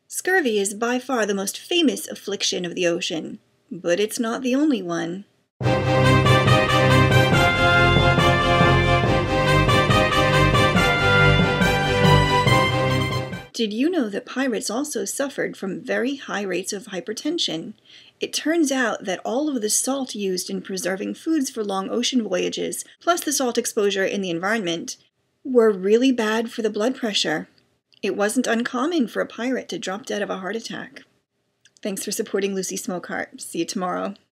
Scurvy is by far the most famous affliction of the ocean, but it's not the only one. Did you know that pirates also suffered from very high rates of hypertension? It turns out that all of the salt used in preserving foods for long ocean voyages, plus the salt exposure in the environment, were really bad for the blood pressure. It wasn't uncommon for a pirate to drop dead of a heart attack. Thanks for supporting Lucy Smokeheart. See you tomorrow.